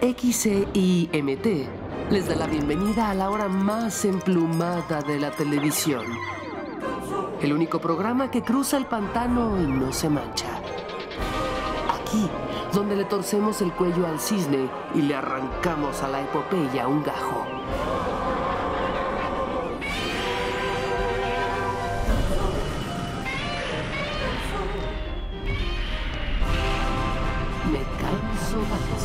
XCIMT les da la bienvenida a la hora más emplumada de la televisión. El único programa que cruza el pantano y no se mancha. Aquí, donde le torcemos el cuello al cisne y le arrancamos a la epopeya un gajo. Me canso.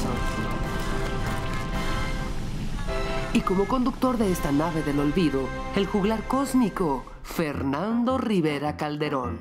Y como conductor de esta nave del olvido, el juglar cósmico, Fernando Rivera Calderón.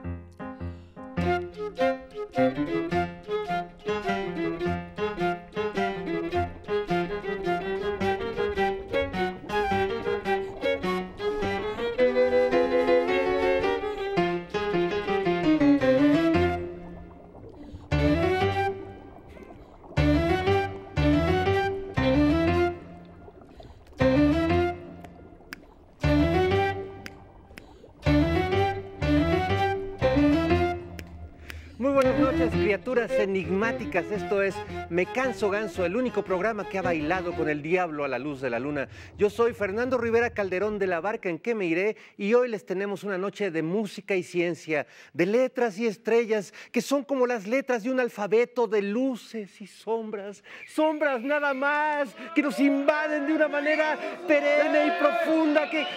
Criaturas enigmáticas, esto es Me Canso Ganso, el único programa que ha bailado con el diablo a la luz de la luna. Yo soy Fernando Rivera Calderón de la barca En qué me iré y hoy les tenemos una noche de música y ciencia, de letras y estrellas que son como las letras de un alfabeto de luces y sombras, sombras nada más, que nos invaden de una manera perenne y profunda que...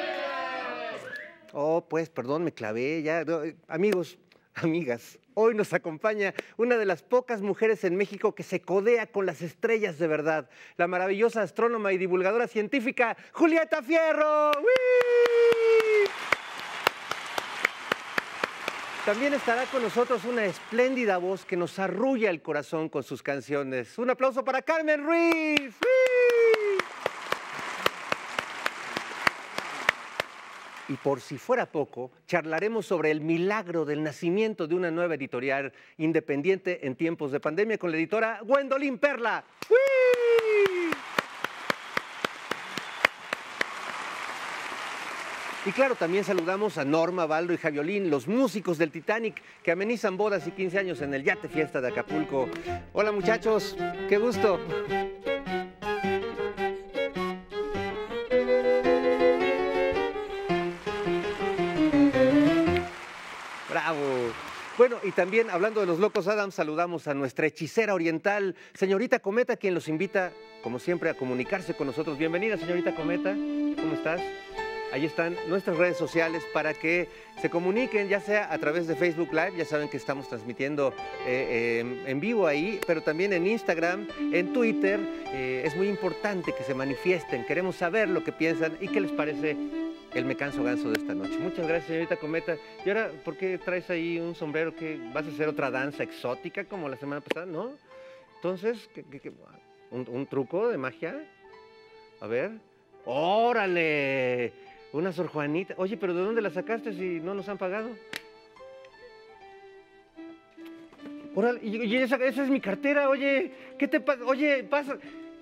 Oh, pues, perdón, me clavé ya. Amigos, amigas, hoy nos acompaña una de las pocas mujeres en México que se codea con las estrellas de verdad, la maravillosa astrónoma y divulgadora científica Julieta Fierro. ¡Wii! También estará con nosotros una espléndida voz que nos arrulla el corazón con sus canciones. Un aplauso para Carmen Ruiz. ¡Wii! Y por si fuera poco, charlaremos sobre el milagro del nacimiento de una nueva editorial independiente en tiempos de pandemia con la editora Gwendolyn Perla. ¡Uy! Y claro, también saludamos a Norma, Baldo y Javiolín, los músicos del Titanic que amenizan bodas y 15 años en el Yate Fiesta de Acapulco. Hola muchachos, qué gusto. ¡Bravo! Bueno, y también hablando de los Locos Adams, saludamos a nuestra hechicera oriental, señorita Cometa, quien los invita, como siempre, a comunicarse con nosotros. Bienvenida, señorita Cometa, ¿cómo estás? Ahí están nuestras redes sociales para que se comuniquen, ya sea a través de Facebook Live, ya saben que estamos transmitiendo en vivo ahí, pero también en Instagram, en Twitter. Es muy importante que se manifiesten, queremos saber lo que piensan y qué les parece el Me Canso Ganso de esta noche. Muchas gracias, señorita Cometa. Y ahora, ¿por qué traes ahí un sombrero? ¿Que vas a hacer otra danza exótica como la semana pasada? ¿No? Entonces, ¿un truco de magia? A ver. ¡Órale! Una Sor Juanita. Oye, ¿pero de dónde la sacaste si no nos han pagado? Órale, y esa es mi cartera, oye. ¿Qué te pasa? Oye, pasa.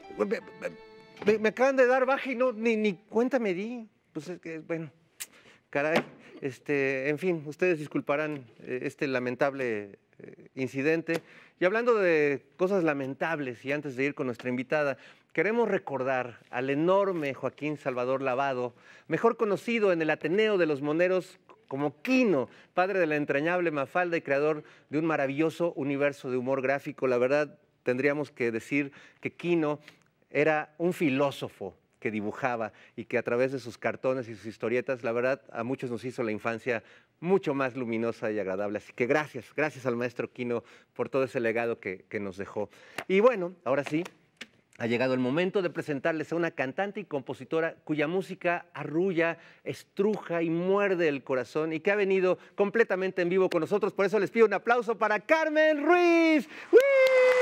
Me acaban de dar baja y no, ni cuenta me di. Pues es que, bueno, caray, en fin, ustedes disculparán este lamentable incidente. Y hablando de cosas lamentables, y antes de ir con nuestra invitada, queremos recordar al enorme Joaquín Salvador Lavado, mejor conocido en el Ateneo de los Moneros como Quino, padre de la entrañable Mafalda y creador de un maravilloso universo de humor gráfico. La verdad, tendríamos que decir que Quino era un filósofo que dibujaba y que a través de sus cartones y sus historietas, la verdad, a muchos nos hizo la infancia mucho más luminosa y agradable. Así que gracias al maestro Quino por todo ese legado que nos dejó. Y bueno, ahora sí, ha llegado el momento de presentarles a una cantante y compositora cuya música arrulla, estruja y muerde el corazón y que ha venido completamente en vivo con nosotros. Por eso les pido un aplauso para Carmen Ruiz. ¡Wii!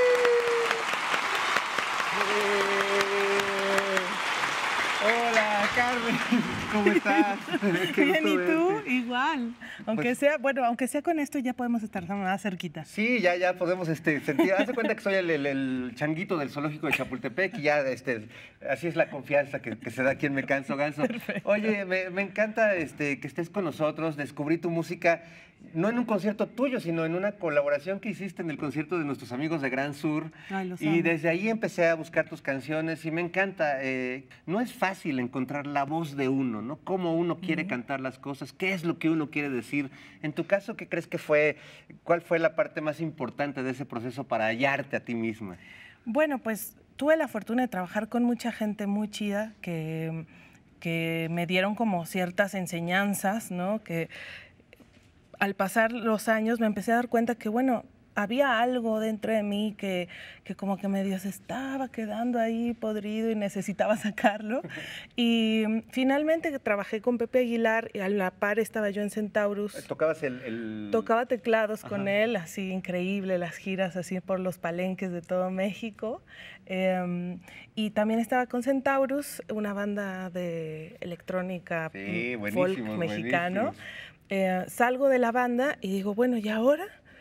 Hola, Carmen, ¿cómo estás? Qué Bien, gusto ¿y tú? verte. Igual. Aunque Pues- sea, bueno, aunque sea con esto ya podemos estar más cerquita. Sí, ya podemos sentir. Haz de cuenta que soy el changuito del zoológico de Chapultepec y ya así es la confianza que se da aquí en Me Canso Ganso. Oye, me encanta que estés con nosotros. Descubrí tu música no en un concierto tuyo, sino en una colaboración que hiciste en el concierto de nuestros amigos de Gran Sur. Ay, los Y amo. desde ahí empecé a buscar tus canciones y me encanta. No es fácil encontrar la voz de uno, ¿no? Cómo uno quiere cantar las cosas, qué es lo que uno quiere decir. En tu caso, ¿qué crees que cuál fue la parte más importante de ese proceso para hallarte a ti misma? Bueno, pues tuve la fortuna de trabajar con mucha gente muy chida que me dieron como ciertas enseñanzas, ¿no? Que al pasar los años me empecé a dar cuenta que, bueno, había algo dentro de mí que como que medio se estaba quedando ahí podrido y necesitaba sacarlo. Y finalmente trabajé con Pepe Aguilar y a la par estaba yo en Centaurus. ¿Tocabas Tocaba teclados con Ajá. él, así increíble, las giras así por los palenques de todo México. Y también estaba con Centaurus, una banda de electrónica Sí, folk buenísimos, mexicano. buenísimos. Salgo de la banda y digo, bueno, ¿y ahora?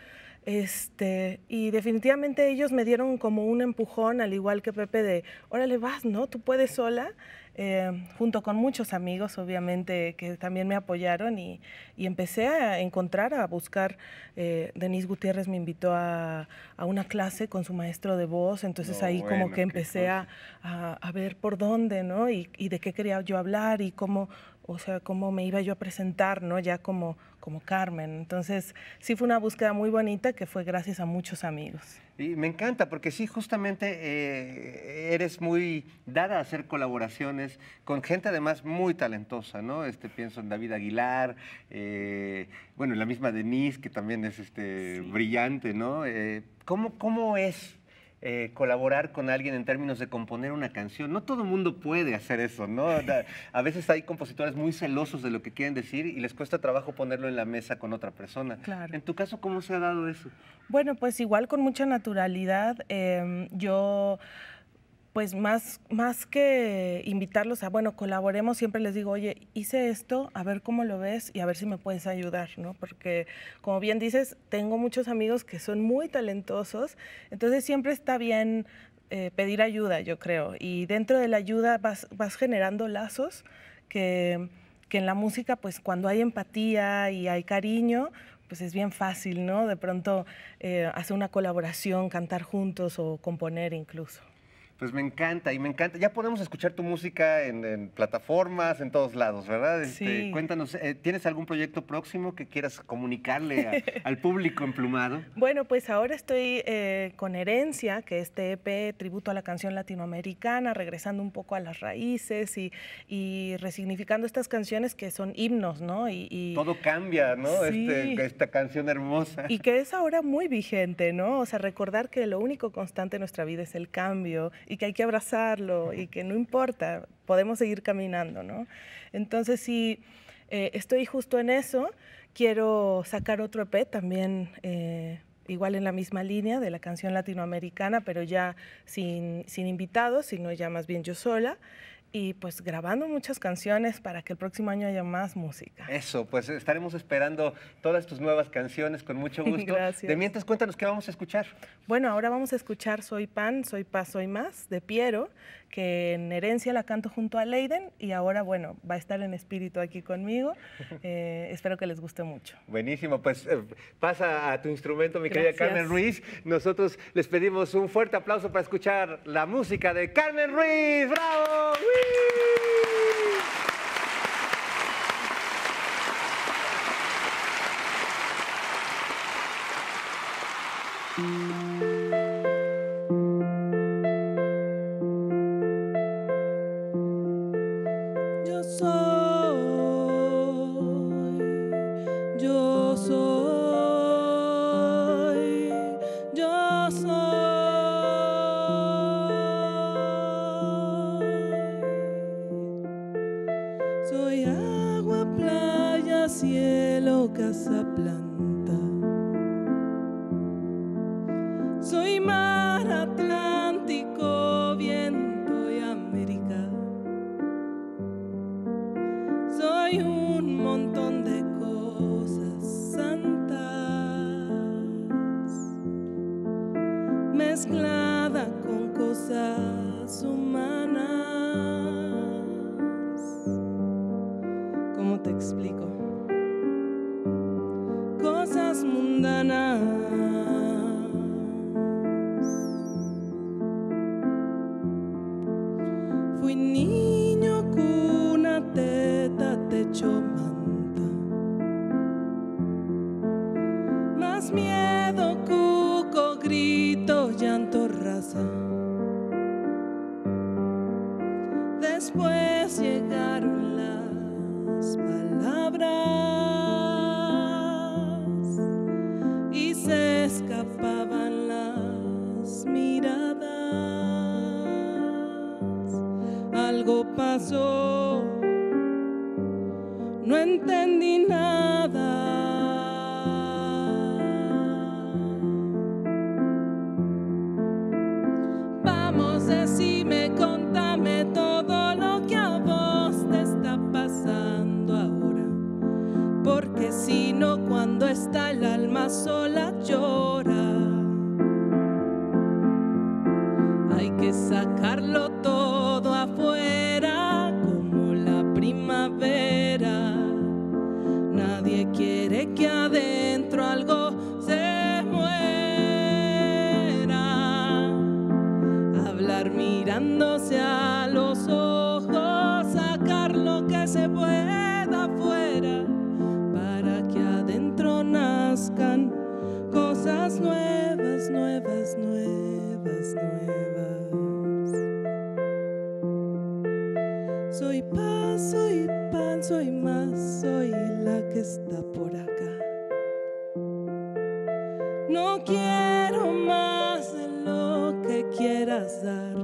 Y definitivamente ellos me dieron como un empujón, al igual que Pepe, de, órale, vas, ¿no? Tú puedes sola, junto con muchos amigos, obviamente, que también me apoyaron y empecé a encontrar, a buscar. Denise Gutiérrez me invitó a una clase con su maestro de voz, entonces No, ahí como bueno, que qué empecé cosa. a ver por dónde, ¿no? Y de qué quería yo hablar y cómo, o sea, cómo me iba yo a presentar, ¿no? Ya como Carmen. Entonces, sí fue una búsqueda muy bonita que fue gracias a muchos amigos. Y me encanta porque sí, justamente eres muy dada a hacer colaboraciones con gente además muy talentosa, ¿no? Pienso en David Aguilar, bueno, la misma Denise, que también es brillante, ¿no? ¿Cómo es colaborar con alguien en términos de componer una canción? No todo el mundo puede hacer eso, ¿no? A veces hay compositores muy celosos de lo que quieren decir y les cuesta trabajo ponerlo en la mesa con otra persona. Claro. En tu caso, ¿cómo se ha dado eso? Bueno, pues igual con mucha naturalidad. Yo, pues más que invitarlos a, bueno, colaboremos, siempre les digo, oye, hice esto, a ver cómo lo ves y a ver si me puedes ayudar, ¿no? Porque, como bien dices, tengo muchos amigos que son muy talentosos, entonces siempre está bien pedir ayuda, yo creo. Y dentro de la ayuda vas generando lazos que en la música, pues cuando hay empatía y hay cariño, pues es bien fácil, ¿no? De pronto hacer una colaboración, cantar juntos o componer incluso. Pues me encanta y me encanta. Ya podemos escuchar tu música en plataformas, en todos lados, ¿verdad? Sí. Cuéntanos, ¿tienes algún proyecto próximo que quieras comunicarle al público emplumado? Bueno, pues ahora estoy con Herencia, que es este EP tributo a la canción latinoamericana, regresando un poco a las raíces y resignificando estas canciones que son himnos, ¿no? Todo cambia, ¿no? Sí. Esta canción hermosa. Y que es ahora muy vigente, ¿no? O sea, recordar que lo único constante en nuestra vida es el cambio y que hay que abrazarlo y que no importa, podemos seguir caminando, ¿no? Entonces, sí, estoy justo en eso. Quiero sacar otro EP también, igual en la misma línea de la canción latinoamericana, pero ya sin invitados, sino ya más bien yo sola. Y pues grabando muchas canciones para que el próximo año haya más música. Eso, pues estaremos esperando todas tus nuevas canciones con mucho gusto. Gracias. De mientras, cuéntanos qué vamos a escuchar. Bueno, ahora vamos a escuchar Soy Pan, Soy Paz, Soy Más, de Piero, que en Herencia la canto junto a Leiden y ahora, bueno, va a estar en espíritu aquí conmigo. Espero que les guste mucho. Buenísimo, pues pasa a tu instrumento, mi querida Gracias. Carmen Ruiz. Nosotros les pedimos un fuerte aplauso para escuchar la música de Carmen Ruiz. ¡Bravo! ¡Uy! Yo soy, yo soy, yo soy. Soy agua, playa, cielo, casa, planta. Soy mar, Atlántico, viento y América. mundanas. Fui niño, cuna, teta, techo, manta. Más miedo, cuco, grito, llanto, raza. Después llegaron las palabras y se escapaban las miradas. Algo pasó, no entendí nada. Vamos, decime, contame todo lo que a vos te está pasando ahora. Porque si no, cuando está el alma sola llora. Hay que sacarlo todo afuera como la primavera. Nadie quiere que adentro algo se muera. Hablar mirándose a los ojos, sacar lo que se pueda afuera, para que adentro nazcan cosas nuevas, nuevas, nuevas, nuevas. Soy paz, soy pan, soy más, soy la que está por acá. No quiero más de lo que quieras dar.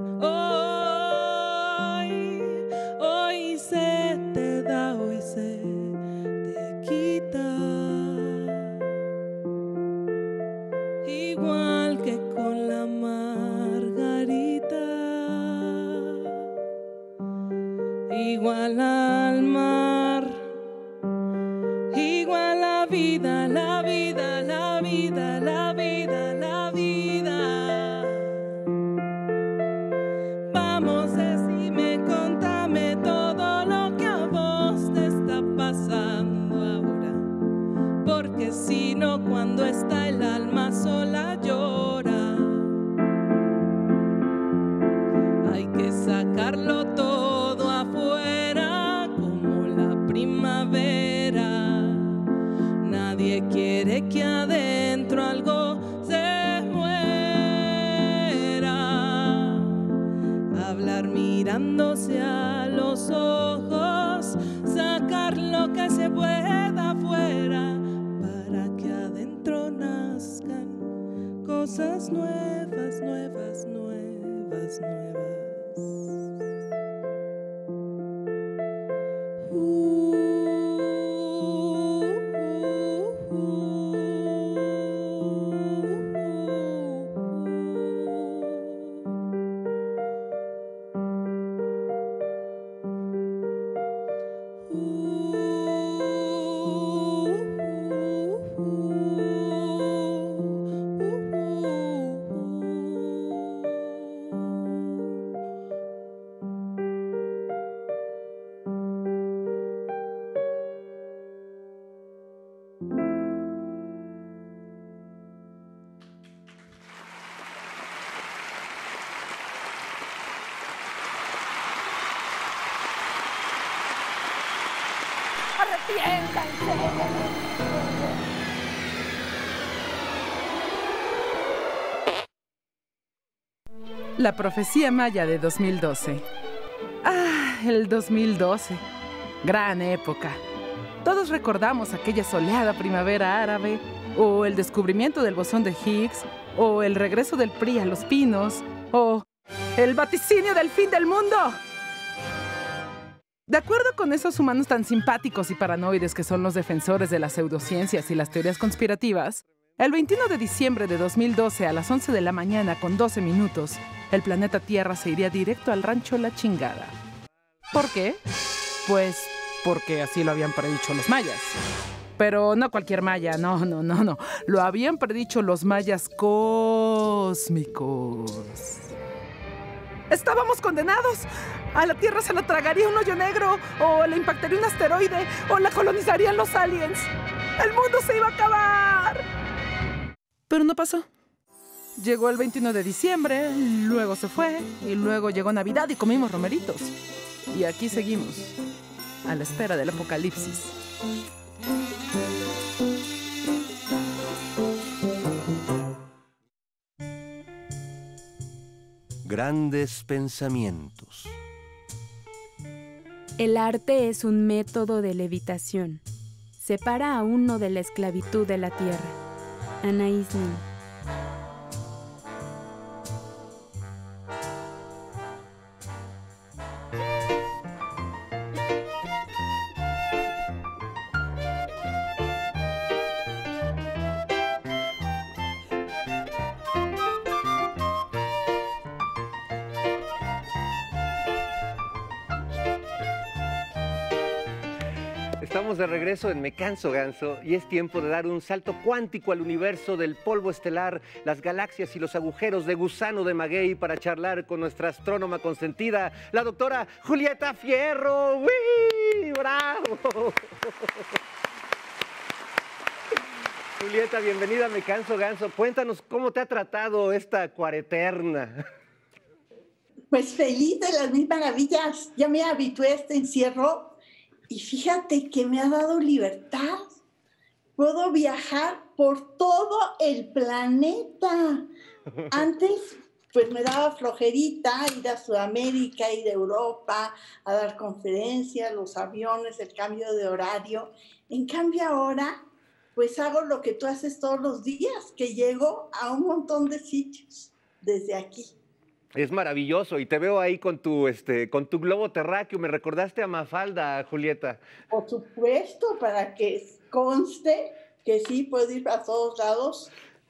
Hoy se te da, hoy se te quita. Igual que con la margarita, igual al mar, igual la vida, la vida, la vida, la vida, la vida. Vamos, decime, contame todo lo que a vos te está pasando ahora. Porque si no, cuando está el alma sola llora. Hay que sacarlo todo afuera como la primavera. Nadie quiere que adentro algo se muera. Hablar mirándose a los ojos, sacar lo que se pueda afuera, para que adentro nazcan cosas nuevas, nuevas, nuevas, nuevas. La profecía maya de 2012. Ah, el 2012. Gran época. Todos recordamos aquella soleada primavera árabe, o el descubrimiento del bosón de Higgs, o el regreso del PRI a Los Pinos, o el vaticinio del fin del mundo. De acuerdo con esos humanos tan simpáticos y paranoides que son los defensores de las pseudociencias y las teorías conspirativas, el 21 de diciembre de 2012 a las 11 de la mañana con 12 minutos, el planeta Tierra se iría directo al rancho La Chingada. ¿Por qué? Pues porque así lo habían predicho los mayas. Pero no cualquier maya, no. Lo habían predicho los mayas cósmicos. Estábamos condenados. A la Tierra se la tragaría un hoyo negro, o le impactaría un asteroide, o la colonizarían los aliens. ¡El mundo se iba a acabar! Pero no pasó. Llegó el 21 de diciembre, luego se fue, y luego llegó Navidad y comimos romeritos. Y aquí seguimos, a la espera del apocalipsis. Grandes pensamientos. El arte es un método de levitación. Separa a uno de la esclavitud de la tierra. Anaïs Nin. Estamos de regreso en Me Canso Ganso y es tiempo de dar un salto cuántico al universo del polvo estelar, las galaxias y los agujeros de gusano de maguey para charlar con nuestra astrónoma consentida, la doctora Julieta Fierro. ¡Uy! ¡Bravo! Julieta, bienvenida a Me Canso Ganso. Cuéntanos cómo te ha tratado esta cuareterna. Pues feliz de las mil maravillas. Ya me habitué a este encierro. Y fíjate que me ha dado libertad. Puedo viajar por todo el planeta. Antes, pues me daba flojerita ir a Sudamérica, ir a Europa, a dar conferencias, los aviones, el cambio de horario. En cambio ahora, pues hago lo que tú haces todos los días, que llego a un montón de sitios desde aquí. Es maravilloso y te veo ahí con tu globo terráqueo. Me recordaste a Mafalda, Julieta. Por supuesto, para que conste que sí puedo ir a todos lados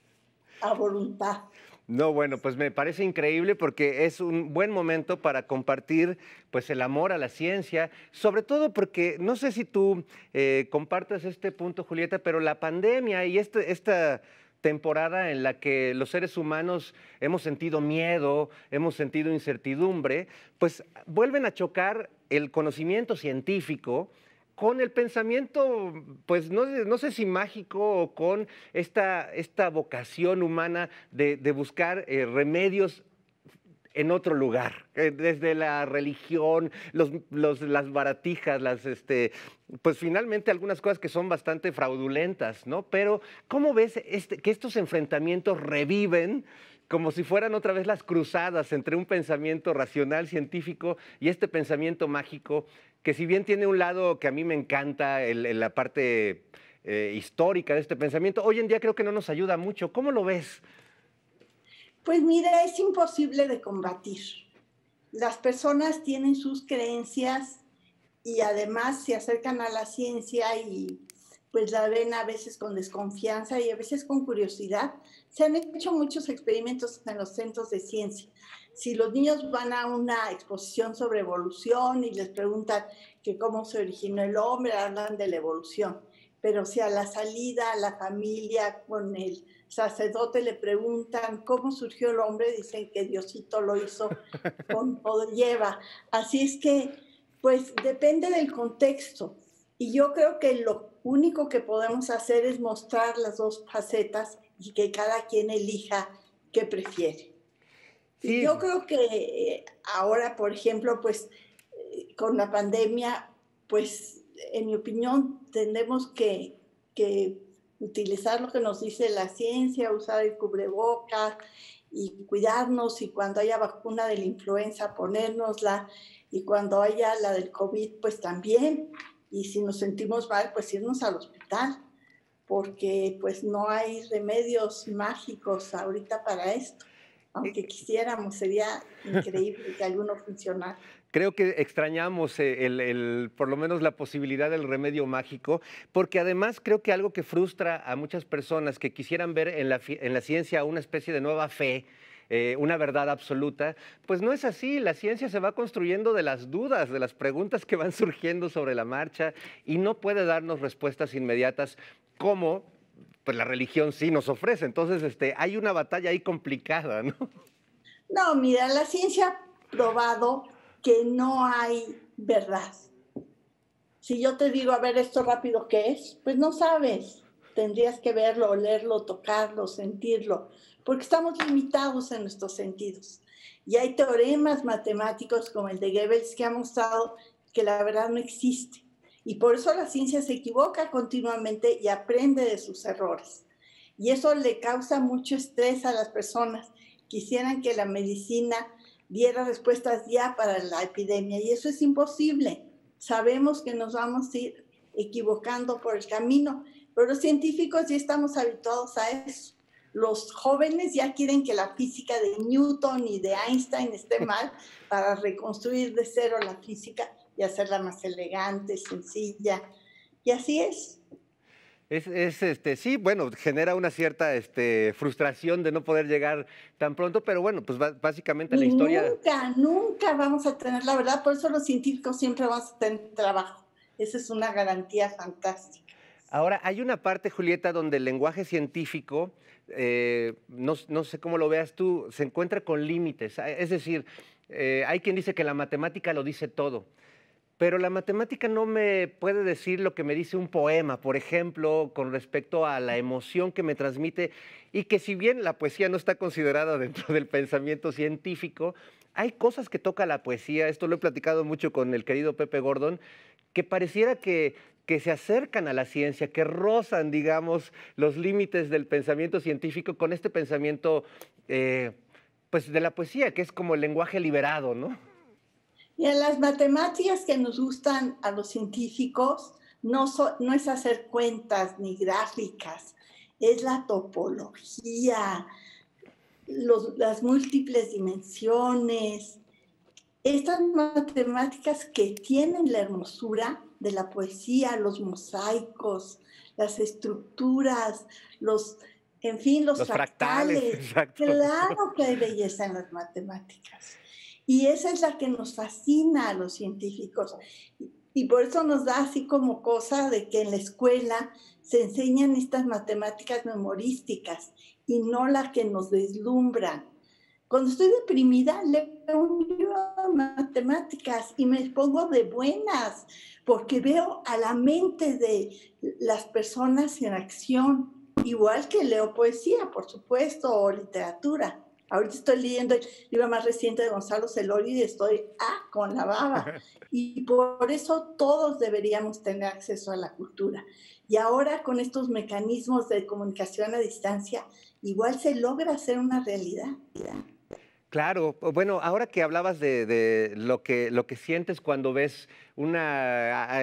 a voluntad. No, bueno, pues me parece increíble porque es un buen momento para compartir pues el amor a la ciencia, sobre todo porque no sé si tú compartas este punto, Julieta, pero la pandemia y esta temporada en la que los seres humanos hemos sentido miedo, hemos sentido incertidumbre, pues vuelven a chocar el conocimiento científico con el pensamiento, pues no sé si mágico o con esta vocación humana de buscar remedios en otro lugar, desde la religión, las baratijas, pues finalmente algunas cosas que son bastante fraudulentas, ¿no? Pero ¿cómo ves que estos enfrentamientos reviven como si fueran otra vez las cruzadas entre un pensamiento racional, científico y este pensamiento mágico, que si bien tiene un lado que a mí me encanta, la parte histórica de este pensamiento, hoy en día creo que no nos ayuda mucho? ¿Cómo lo ves? Pues mira, es imposible de combatir. Las personas tienen sus creencias y además se acercan a la ciencia y pues la ven a veces con desconfianza y a veces con curiosidad. Se han hecho muchos experimentos en los centros de ciencia. Si los niños van a una exposición sobre evolución y les preguntan que cómo se originó el hombre, hablan de la evolución. Pero si a la salida, a la familia, con el sacerdote le preguntan cómo surgió el hombre, dicen que Diosito lo hizo con todo y Eva. Así es que, pues, depende del contexto. Y yo creo que lo único que podemos hacer es mostrar las dos facetas y que cada quien elija qué prefiere. Sí. Y yo creo que ahora, por ejemplo, pues, con la pandemia, pues, en mi opinión, tenemos que utilizar lo que nos dice la ciencia, usar el cubrebocas y cuidarnos, y cuando haya vacuna de la influenza, ponérnosla, y cuando haya la del COVID, pues también, y si nos sentimos mal, pues irnos al hospital, porque pues no hay remedios mágicos ahorita para esto. Aunque quisiéramos, sería increíble que alguno funcionara. Creo que extrañamos por lo menos la posibilidad del remedio mágico, porque además creo que algo que frustra a muchas personas que quisieran ver en la ciencia una especie de nueva fe, una verdad absoluta, pues no es así. La ciencia se va construyendo de las dudas, de las preguntas que van surgiendo sobre la marcha y no puede darnos respuestas inmediatas como pues la religión sí nos ofrece. Entonces hay una batalla ahí complicada, ¿no? No, mira, la ciencia ha probado que no hay verdad. Si yo te digo, a ver, esto rápido, ¿qué es? Pues no sabes. tendrías que verlo, olerlo, tocarlo, sentirlo, porque estamos limitados en nuestros sentidos. Y hay teoremas matemáticos como el de Goebbels que ha mostrado que la verdad no existe. Y por eso la ciencia se equivoca continuamente y aprende de sus errores. Y eso le causa mucho estrés a las personas. Quisieran que la medicina diera respuestas ya para la epidemia, y eso es imposible. Sabemos que nos vamos a ir equivocando por el camino, pero los científicos ya estamos habituados a eso. Los jóvenes ya quieren que la física de Newton y de Einstein esté mal para reconstruir de cero la física y hacerla más elegante, sencilla. Y así es. Sí, bueno, genera una cierta frustración de no poder llegar tan pronto, pero bueno, pues básicamente la historia... Nunca vamos a tener la verdad, por eso los científicos siempre vamos a tener trabajo. Esa es una garantía fantástica. Ahora, hay una parte, Julieta, donde el lenguaje científico, no sé cómo lo veas tú, se encuentra con límites. Es decir, hay quien dice que la matemática lo dice todo. Pero la matemática no me puede decir lo que me dice un poema, por ejemplo, con respecto a la emoción que me transmite, y que si bien la poesía no está considerada dentro del pensamiento científico, hay cosas que toca la poesía, esto lo he platicado mucho con el querido Pepe Gordon, que pareciera que se acercan a la ciencia, que rozan, digamos, los límites del pensamiento científico con este pensamiento pues de la poesía, que es como el lenguaje liberado, ¿no? Y en las matemáticas que nos gustan a los científicos no es hacer cuentas ni gráficas, es la topología, las múltiples dimensiones. Estas matemáticas que tienen la hermosura de la poesía, los mosaicos, las estructuras, los fractales. Exacto. Claro que hay belleza en las matemáticas. Y esa es la que nos fascina a los científicos. Y por eso nos da así como cosa de que en la escuela se enseñan estas matemáticas memorísticas y no las que nos deslumbran. Cuando estoy deprimida, leo un libro de matemáticas y me pongo de buenas, porque veo a la mente de las personas en acción, igual que leo poesía, por supuesto, o literatura. Ahorita estoy leyendo el libro más reciente de Gonzalo Celorio y estoy con la baba. Y por eso todos deberíamos tener acceso a la cultura. Y ahora con estos mecanismos de comunicación a distancia, igual se logra hacer una realidad. Claro, bueno, ahora que hablabas de lo que sientes cuando ves una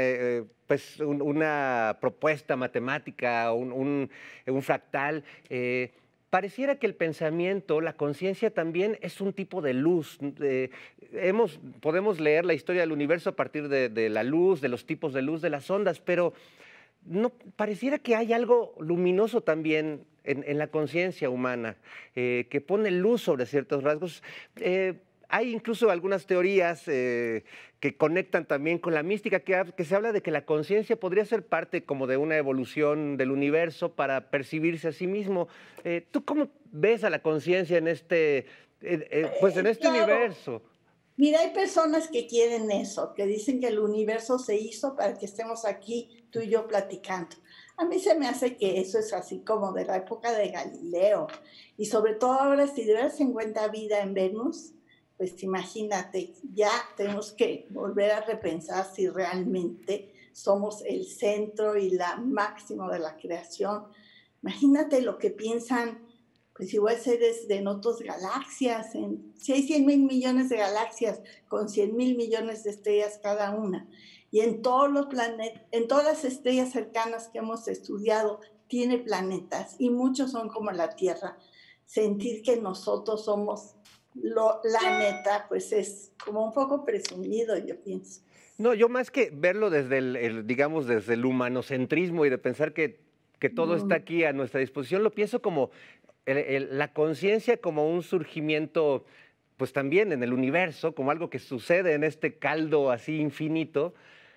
propuesta matemática, un fractal, pareciera que el pensamiento, la conciencia también es un tipo de luz. Podemos leer la historia del universo a partir de la luz, de los tipos de luz, de las ondas, pero no, pareciera que hay algo luminoso también en la conciencia humana, que pone luz sobre ciertos rasgos. Hay incluso algunas teorías que conectan también con la mística, que se habla de que la conciencia podría ser parte como de una evolución del universo para percibirse a sí mismo. ¿Tú cómo ves a la conciencia en este universo? Mira, hay personas que quieren eso, que dicen que el universo se hizo para que estemos aquí, tú y yo, platicando. A mí se me hace que eso es así como de la época de Galileo. Y sobre todo ahora, si de verdad se encuentra vida en Venus, pues imagínate, ya tenemos que volver a repensar si realmente somos el centro y la máxima de la creación. Imagínate lo que piensan, pues igual seres en otras galaxias. Si hay 100,000 millones de galaxias con 100,000 millones de estrellas cada una, y en todos los planetas, en todas las estrellas cercanas que hemos estudiado, tiene planetas, y muchos son como la Tierra. Sentir que nosotros somos la neta, pues es como un poco presumido, yo pienso. No, yo más que verlo desde digamos, desde el humanocentrismo y de pensar que todo está aquí a nuestra disposición, lo pienso como la conciencia como un surgimiento, pues también en el universo, como algo que sucede en este caldo así infinito.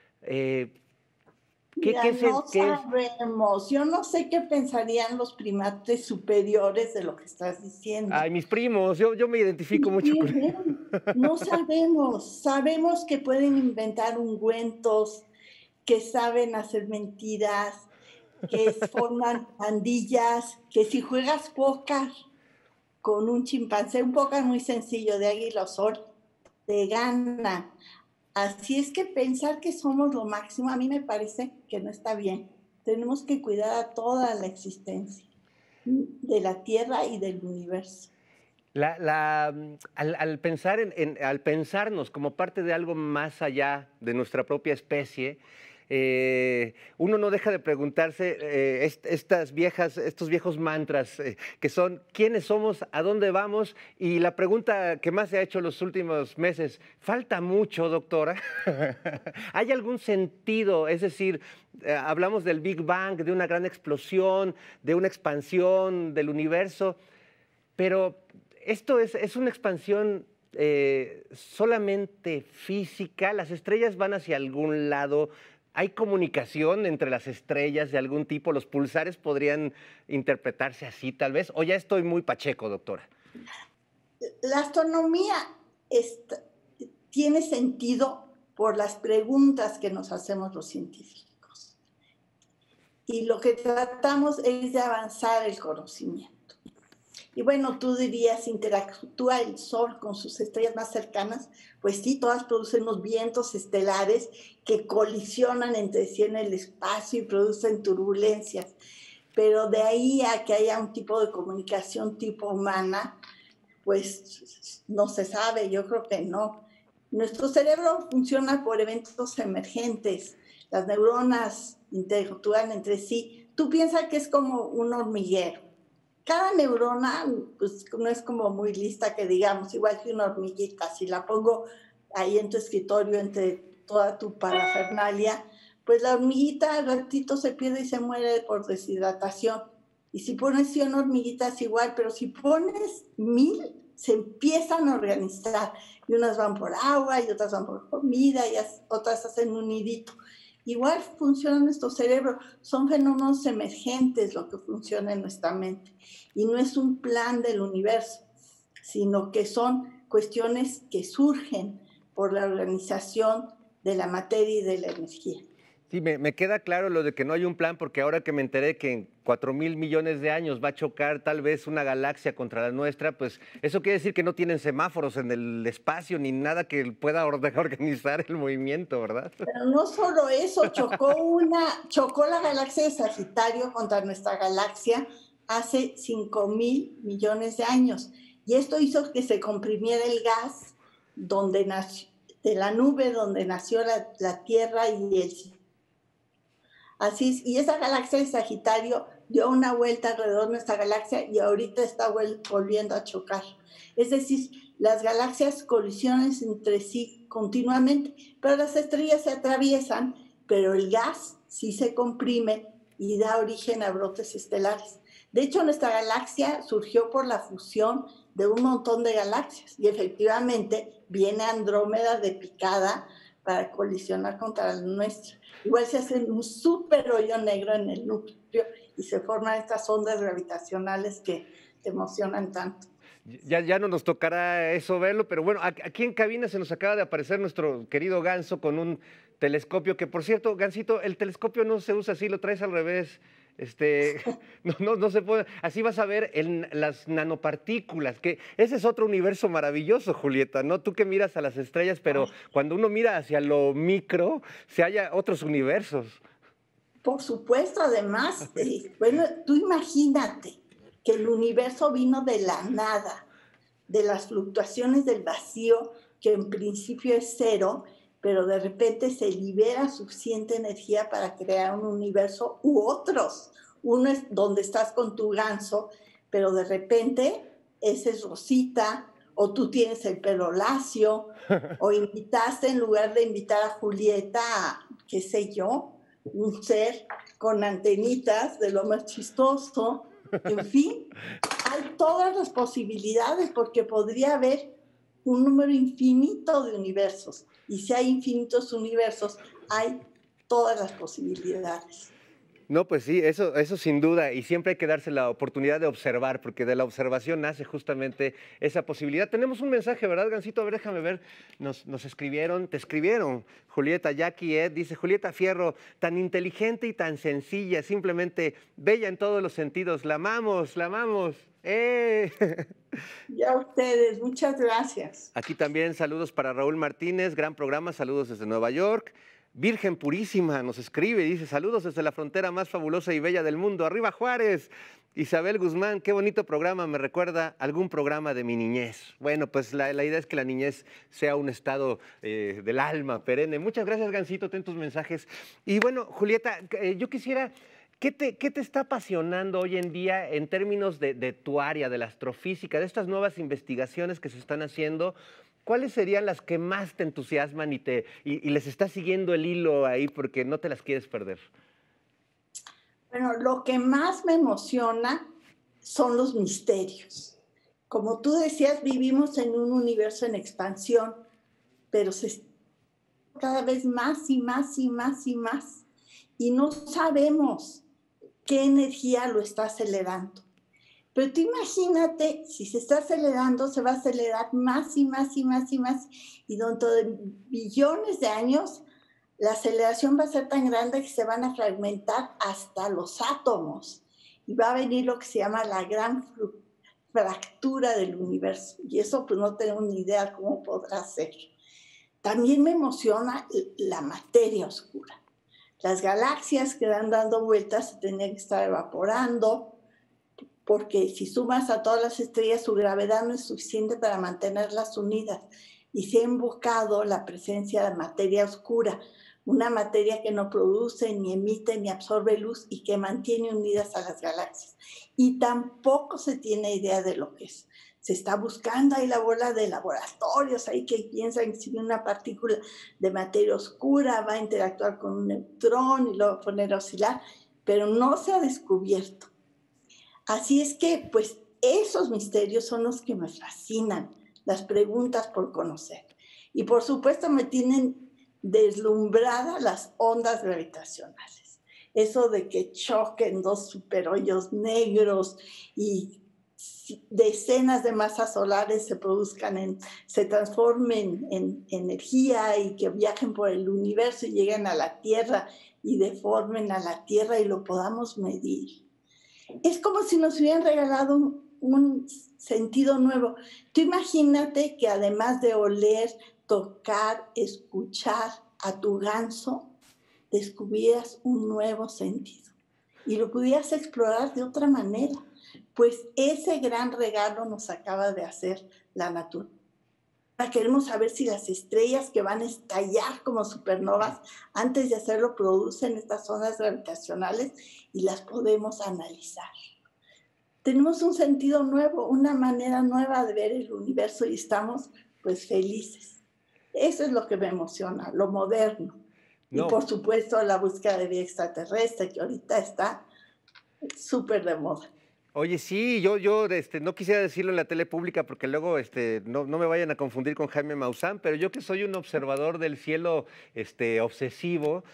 No sabemos. Yo no sé qué pensarían los primates superiores de lo que estás diciendo. Ay, mis primos, yo me identifico mucho con ellos. No sabemos. Sabemos que pueden inventar ungüentos, que saben hacer mentiras, que forman pandillas, que si juegas póker con un chimpancé, un póker muy sencillo de águila o sol, te gana. Así es que pensar que somos lo máximo, a mí me parece que no está bien. Tenemos que cuidar a toda la existencia de la Tierra y del universo. Al pensar al pensarnos como parte de algo más allá de nuestra propia especie, uno no deja de preguntarse estos viejos mantras que son ¿quiénes somos? ¿A dónde vamos? Y la pregunta que más se ha hecho los últimos meses, ¿falta mucho, doctora? ¿Hay algún sentido? Es decir, hablamos del Big Bang, de una gran explosión, de una expansión del universo, pero esto es una expansión solamente física. Las estrellas van hacia algún lado. ¿Hay comunicación entre las estrellas de algún tipo? ¿Los pulsares podrían interpretarse así tal vez? ¿O ya estoy muy pacheco, doctora? La astronomía tiene sentido por las preguntas que nos hacemos los científicos. Y lo que tratamos es de avanzar el conocimiento. Y bueno, tú dirías, interactúa el Sol con sus estrellas más cercanas. Pues sí, todas producen unos vientos estelares que colisionan entre sí en el espacio y producen turbulencias. Pero de ahí a que haya un tipo de comunicación tipo humana, pues no se sabe, yo creo que no. Nuestro cerebro funciona por eventos emergentes. Las neuronas interactúan entre sí. Tú piensas que es como un hormiguero. Cada neurona pues, no es como muy lista que digamos, igual que una hormiguita. Si la pongo ahí en tu escritorio entre toda tu parafernalia, pues la hormiguita al ratito se pierde y se muere por deshidratación. Y si pones 100 hormiguitas igual, pero si pones 1000, se empiezan a organizar. Y unas van por agua y otras van por comida y otras hacen un nidito. Igual funciona nuestro cerebro, son fenómenos emergentes lo que funciona en nuestra mente. Y no es un plan del universo, sino que son cuestiones que surgen por la organización de la materia y de la energía. Sí, me queda claro lo de que no hay un plan, porque ahora que me enteré que en 4,000 millones de años va a chocar tal vez una galaxia contra la nuestra, pues eso quiere decir que no tienen semáforos en el espacio ni nada que pueda organizar el movimiento, ¿verdad? Pero no solo eso, chocó la galaxia de Sagitario contra nuestra galaxia hace 5,000 millones de años. Y esto hizo que se comprimiera el gas de la nube donde nació la Tierra y el Así es, y esa galaxia de Sagitario dio una vuelta alrededor de nuestra galaxia y ahorita está volviendo a chocar. Es decir, las galaxias colisionan entre sí continuamente, pero las estrellas se atraviesan, pero el gas sí se comprime y da origen a brotes estelares. De hecho, nuestra galaxia surgió por la fusión de un montón de galaxias y efectivamente viene Andrómeda de picada para colisionar contra la nuestra. Igual se hace un súper hoyo negro en el núcleo y se forman estas ondas gravitacionales que te emocionan tanto. Ya no nos tocará eso verlo, pero bueno, aquí en cabina se nos acaba de aparecer nuestro querido Ganso con un telescopio, que por cierto, Gansito, el telescopio no se usa así, lo traes al revés. No se puede. Así vas a ver las nanopartículas, que ese es otro universo maravilloso, Julieta, ¿no? Tú que miras a las estrellas, pero cuando uno mira hacia lo micro, se halla otros universos. Por supuesto, además, bueno, tú imagínate que el universo vino de la nada, de las fluctuaciones del vacío, que en principio es cero, pero de repente se libera suficiente energía para crear un universo u otros. Uno es donde estás con tu ganso, pero de repente ese es Rosita, o tú tienes el pelo lacio, o invitaste en lugar de invitar a Julieta, qué sé yo, un ser con antenitas de lo más chistoso. En fin, hay todas las posibilidades porque podría haber un número infinito de universos. Y si hay infinitos universos, hay todas las posibilidades. No, pues sí, eso sin duda, y siempre hay que darse la oportunidad de observar, porque de la observación nace justamente esa posibilidad. Tenemos un mensaje, ¿verdad, Gansito? A ver, déjame ver, nos escribieron, te escribieron, Julieta, Jackie, Ed, dice, Julieta Fierro, tan inteligente y tan sencilla, simplemente bella en todos los sentidos, la amamos, la amamos. Ya ustedes, muchas gracias. Aquí también saludos para Raúl Martínez, gran programa, saludos desde Nueva York. Virgen Purísima nos escribe y dice, saludos desde la frontera más fabulosa y bella del mundo, arriba Juárez. Isabel Guzmán, qué bonito programa, me recuerda algún programa de mi niñez. Bueno, pues la idea es que la niñez sea un estado del alma perenne. Muchas gracias, Gansito, ten tus mensajes. Y bueno, Julieta, yo quisiera, ¿qué te está apasionando hoy en día en términos de tu área, de la astrofísica, de estas nuevas investigaciones que se están haciendo? ¿Cuáles serían las que más te entusiasman y les estás siguiendo el hilo ahí porque no te las quieres perder? Bueno, lo que más me emociona son los misterios. Como tú decías, vivimos en un universo en expansión, pero cada vez más y más y más y más. Y no sabemos qué energía lo está acelerando. Pero tú imagínate, si se está acelerando, se va a acelerar más y más y más y más. Y dentro de billones de años, la aceleración va a ser tan grande que se van a fragmentar hasta los átomos. Y va a venir lo que se llama la gran fractura del universo. Y eso pues no tenemos ni idea cómo podrá ser. También me emociona la materia oscura. Las galaxias que van dando vueltas se tenían que estar evaporando, porque si sumas a todas las estrellas, su gravedad no es suficiente para mantenerlas unidas. Y se ha invocado la presencia de materia oscura, una materia que no produce, ni emite, ni absorbe luz y que mantiene unidas a las galaxias. Y tampoco se tiene idea de lo que es. Se está buscando ahí la bola de laboratorios, ahí que piensan que si una partícula de materia oscura va a interactuar con un neutrón y luego poner a oscilar, pero no se ha descubierto. Así es que, pues, esos misterios son los que me fascinan, las preguntas por conocer. Y, por supuesto, me tienen deslumbrada las ondas gravitacionales. Eso de que choquen dos superhoyos negros y decenas de masas solares se transformen en energía y que viajen por el universo y lleguen a la Tierra y deformen a la Tierra y lo podamos medir. Es como si nos hubieran regalado un sentido nuevo. Tú imagínate que además de oler, tocar, escuchar a tu ganso, descubrieras un nuevo sentido y lo pudieras explorar de otra manera. Pues ese gran regalo nos acaba de hacer la naturaleza. Queremos saber si las estrellas que van a estallar como supernovas, antes de hacerlo, producen estas ondas gravitacionales y las podemos analizar. Tenemos un sentido nuevo, una manera nueva de ver el universo y estamos pues felices. Eso es lo que me emociona, lo moderno. No. Y por supuesto la búsqueda de vida extraterrestre, que ahorita está súper de moda. Oye, sí, yo no quisiera decirlo en la tele pública porque luego no me vayan a confundir con Jaime Maussan, pero yo que soy un observador del cielo obsesivo,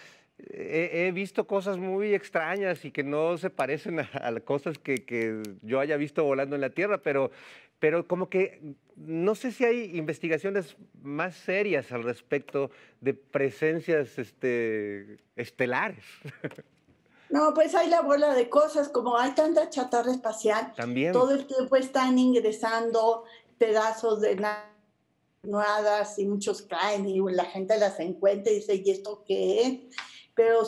he visto cosas muy extrañas y que no se parecen a cosas que yo haya visto volando en la Tierra, pero como que no sé si hay investigaciones más serias al respecto de presencias estelares. No, pues hay la bola de cosas, como hay tanta chatarra espacial, también todo el tiempo están ingresando pedazos de naves y muchos caen y la gente las encuentra y dice, ¿y esto qué es? Pero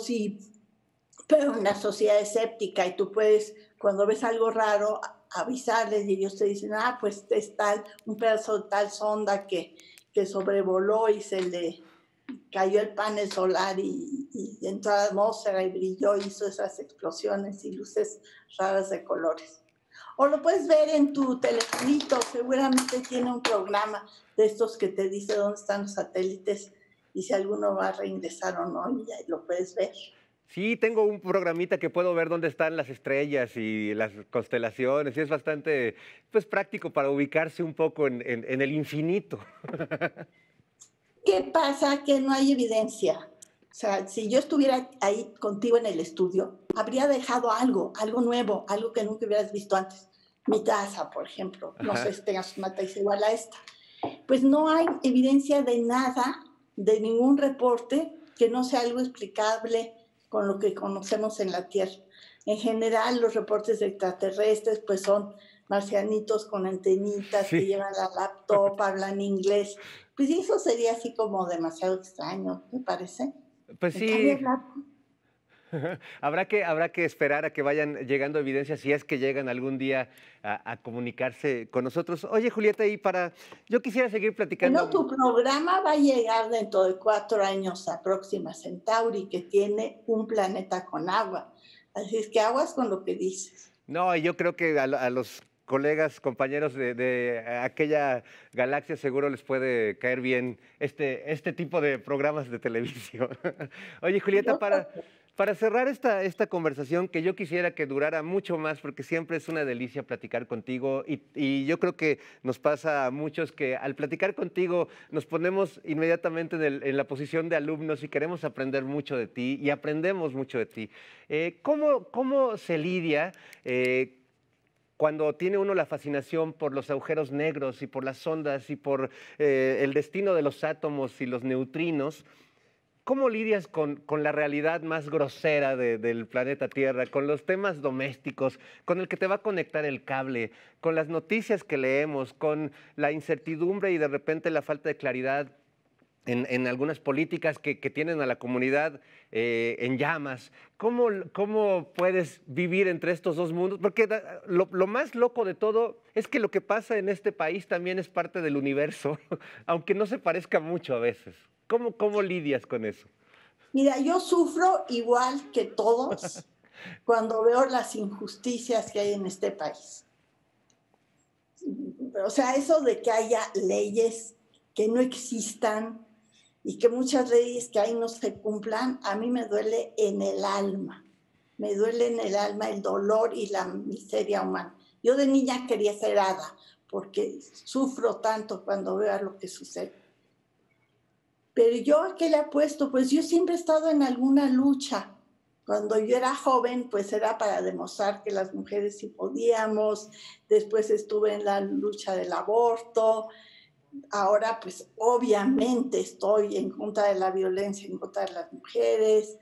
una sociedad escéptica y tú puedes, cuando ves algo raro, avisarles y ellos te dicen, pues es un pedazo de tal sonda que sobrevoló y se le cayó el panel solar y entró a la atmósfera y brilló, hizo esas explosiones y luces raras de colores. O lo puedes ver en tu telefonito, seguramente tiene un programa de estos que te dice dónde están los satélites y si alguno va a reingresar o no, y ahí lo puedes ver. Sí, tengo un programita que puedo ver dónde están las estrellas y las constelaciones, y es bastante pues, práctico para ubicarse un poco en el infinito. ¿Qué pasa? Que no hay evidencia. O sea, si yo estuviera ahí contigo en el estudio, habría dejado algo nuevo, algo que nunca hubieras visto antes. Mi taza, por ejemplo, no sé si tengas una taza igual a esta. Pues no hay evidencia de nada, de ningún reporte que no sea algo explicable con lo que conocemos en la Tierra. En general, los reportes de extraterrestres pues son marcianitos con antenitas que llevan la laptop, hablan inglés. Pues eso sería así como demasiado extraño, ¿te parece? Pues sí. Habrá que esperar a que vayan llegando evidencias, si es que llegan algún día a comunicarse con nosotros. Oye, Julieta, yo quisiera seguir platicando. No, tu programa va a llegar dentro de 4 años a Próxima Centauri, que tiene un planeta con agua. Así es que aguas con lo que dices. No, yo creo que a los colegas, compañeros de aquella galaxia seguro les puede caer bien este tipo de programas de televisión. Oye, Julieta, para cerrar esta conversación, que yo quisiera que durara mucho más, porque siempre es una delicia platicar contigo, y yo creo que nos pasa a muchos que al platicar contigo nos ponemos inmediatamente en la posición de alumnos y queremos aprender mucho de ti, y aprendemos mucho de ti. ¿Cómo se lidia cuando tiene uno la fascinación por los agujeros negros y por las ondas y por el destino de los átomos y los neutrinos? ¿Cómo lidias con la realidad más grosera del planeta Tierra, con los temas domésticos, con el que te va a conectar el cable, con las noticias que leemos, con la incertidumbre y de repente la falta de claridad en algunas políticas que tienen a la comunidad en llamas? ¿Cómo puedes vivir entre estos dos mundos? Porque lo más loco de todo es que lo que pasa en este país también es parte del universo, aunque no se parezca mucho a veces. ¿Cómo lidias con eso? Mira, yo sufro igual que todos cuando veo las injusticias que hay en este país. O sea, eso de que haya leyes que no existan y que muchas leyes que hay no se cumplan, a mí me duele en el alma. Me duele en el alma el dolor y la miseria humana. Yo de niña quería ser hada porque sufro tanto cuando veo lo que sucede. Pero yo, ¿a qué le apuesto? Pues yo siempre he estado en alguna lucha. Cuando yo era joven, pues era para demostrar que las mujeres sí podíamos. Después estuve en la lucha del aborto. Ahora, pues obviamente estoy en contra de la violencia en contra de las mujeres.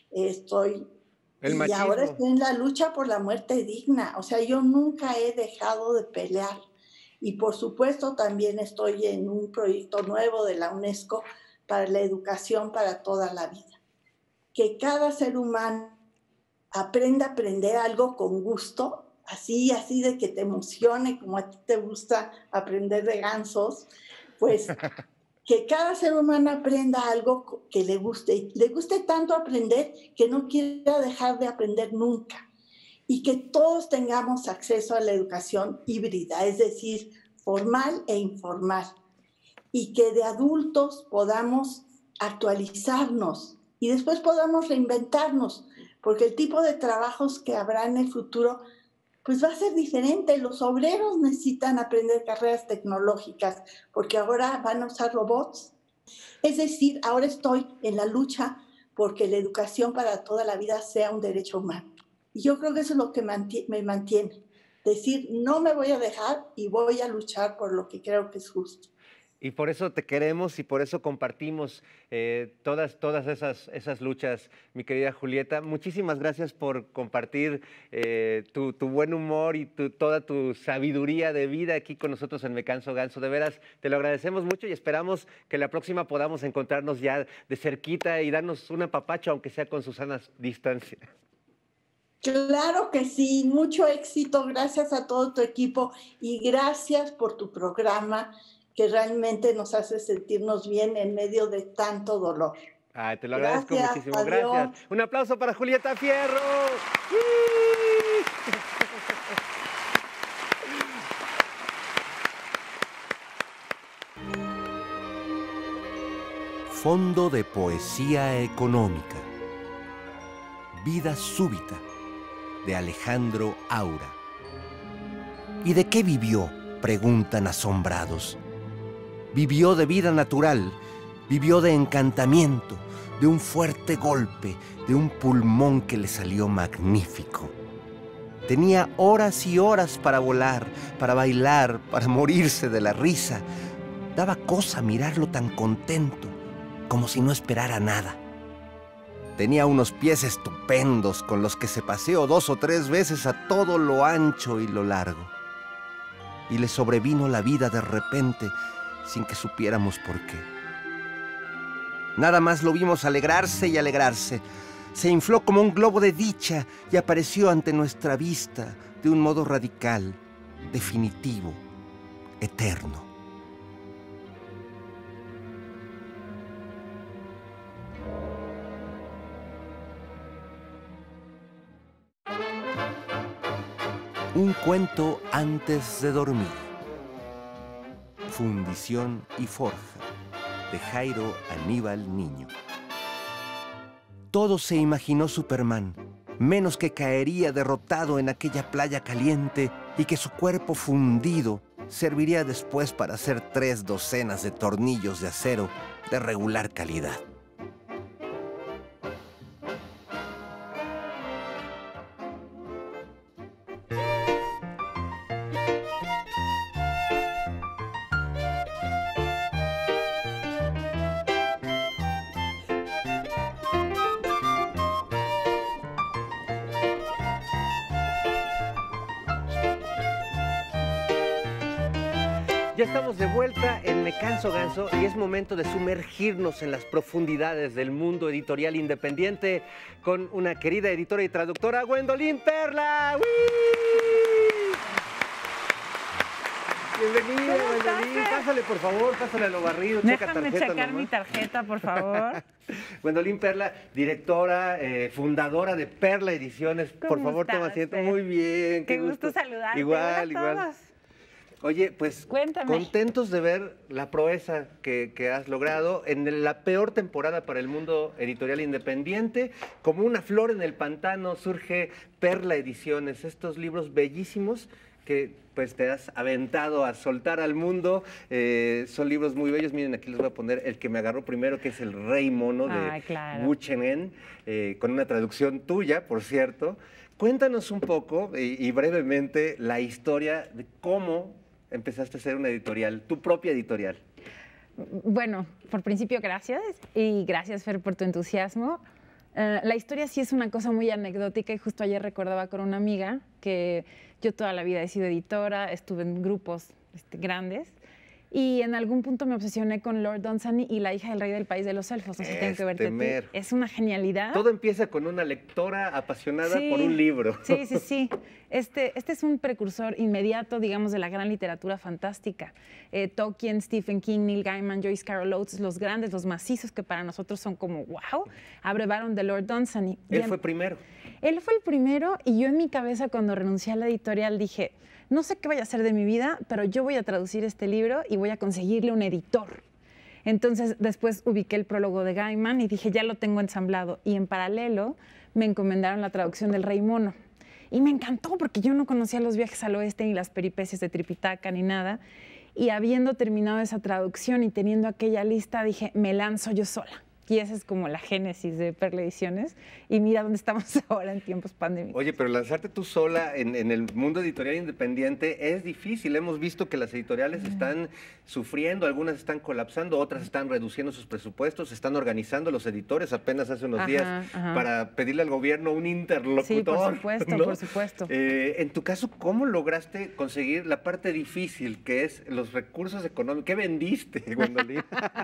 Y ahora estoy en la lucha por la muerte digna. O sea, yo nunca he dejado de pelear. Y por supuesto también estoy en un proyecto nuevo de la UNESCO para la educación para toda la vida. Que cada ser humano aprenda a aprender algo con gusto, así de que te emocione, como a ti te gusta aprender de gansos, pues que cada ser humano aprenda algo que le guste tanto aprender que no quiera dejar de aprender nunca. Y que todos tengamos acceso a la educación híbrida, es decir, formal e informal. Y que de adultos podamos actualizarnos y después podamos reinventarnos, porque el tipo de trabajos que habrá en el futuro pues va a ser diferente. Los obreros necesitan aprender carreras tecnológicas porque ahora van a usar robots. Es decir, ahora estoy en la lucha porque la educación para toda la vida sea un derecho humano. Y yo creo que eso es lo que me mantiene. Decir, no me voy a dejar y voy a luchar por lo que creo que es justo. Y por eso te queremos y por eso compartimos todas esas luchas, mi querida Julieta. Muchísimas gracias por compartir tu buen humor y toda tu sabiduría de vida aquí con nosotros en Me Canso Ganso. De veras, te lo agradecemos mucho y esperamos que la próxima podamos encontrarnos ya de cerquita y darnos un apapacho, aunque sea con Susana distancia. Claro que sí, mucho éxito. Gracias a todo tu equipo y gracias por tu programa, que realmente nos hace sentirnos bien en medio de tanto dolor. Te lo agradezco muchísimo. Adiós. Gracias. Un aplauso para Julieta Fierro. Fondo de Poesía Económica. Vida súbita, de Alejandro Aura. ¿Y de qué vivió?, preguntan asombrados. Vivió de vida natural, Vivió de encantamiento, de un fuerte golpe, de un pulmón que le salió magnífico. Tenía horas y horas para volar, para bailar, para morirse de la risa. Daba cosa mirarlo tan contento, como si no esperara nada. Tenía unos pies estupendos con los que se paseó 2 o 3 veces a todo lo ancho y lo largo. Y le sobrevino la vida de repente, sin que supiéramos por qué. Nada más lo vimos alegrarse y alegrarse. Se infló como un globo de dicha y apareció ante nuestra vista de un modo radical, definitivo, eterno. Un cuento antes de dormir. Fundición y forja, de Jairo Aníbal Niño. Todo se imaginó Superman, menos que caería derrotado en aquella playa caliente y que su cuerpo fundido serviría después para hacer 3 docenas de tornillos de acero de regular calidad. Ya estamos de vuelta en Me Canso Ganso y es momento de sumergirnos en las profundidades del mundo editorial independiente con una querida editora y traductora, Gwendolyn Perla. ¡Uy! Bienvenida, Gwendolyn. Pásale, por favor, pásale a lo barrido. Déjame checar mi tarjeta, por favor. Gwendolyn Perla, directora, fundadora de Perla Ediciones. Por favor, toma asiento. Muy bien. Qué gusto saludarte. Igual, Hola a igual. todos. Oye, pues Cuéntame. contentos de ver la proeza que has logrado en la peor temporada para el mundo editorial independiente. Como una flor en el pantano surge Perla Ediciones, estos libros bellísimos que pues te has aventado a soltar al mundo. Son libros muy bellos. Miren, aquí les voy a poner el que me agarró primero, que es El Rey Mono de Wu Cheng-en, con una traducción tuya, por cierto. Cuéntanos un poco y brevemente la historia de cómo empezaste a hacer una editorial, tu propia editorial. Bueno, por principio, gracias. Y gracias, Fer, por tu entusiasmo. La historia sí es una cosa muy anecdótica y justo ayer recordaba con una amiga que yo toda la vida he sido editora, estuve en grupos grandes y en algún punto me obsesioné con Lord Dunsany y la hija del rey del país de los elfos. No sé si tengo que verte tú. Es una genialidad. Todo empieza con una lectora apasionada por un libro. Sí, sí, sí. Este es un precursor inmediato, digamos, de la gran literatura fantástica. Tolkien, Stephen King, Neil Gaiman, Joyce Carol Oates, los grandes, los macizos que para nosotros son como wow, abrevaron de Lord Dunsany. Él fue primero. Él fue el primero y yo en mi cabeza cuando renuncié a la editorial dije, no sé qué vaya a hacer de mi vida, pero yo voy a traducir este libro y voy a conseguirle un editor. Entonces después ubiqué el prólogo de Gaiman y dije, ya lo tengo ensamblado. Y en paralelo me encomendaron la traducción del Rey Mono. Y me encantó porque yo no conocía los viajes al oeste ni las peripecias de Tripitaka ni nada. Y habiendo terminado esa traducción y teniendo aquella lista, dije, me lanzo yo sola. Y esa es como la génesis de Perla Ediciones. Y mira dónde estamos ahora en tiempos pandémicos. Oye, pero lanzarte tú sola en el mundo editorial independiente es difícil. Hemos visto que las editoriales están sufriendo, algunas están colapsando, otras están reduciendo sus presupuestos, están organizando los editores apenas hace unos días para pedirle al gobierno un interlocutor. Sí, por supuesto, ¿no? por supuesto. En tu caso, ¿cómo lograste conseguir la parte difícil, que es los recursos económicos? ¿Qué vendiste, Gwendolyn?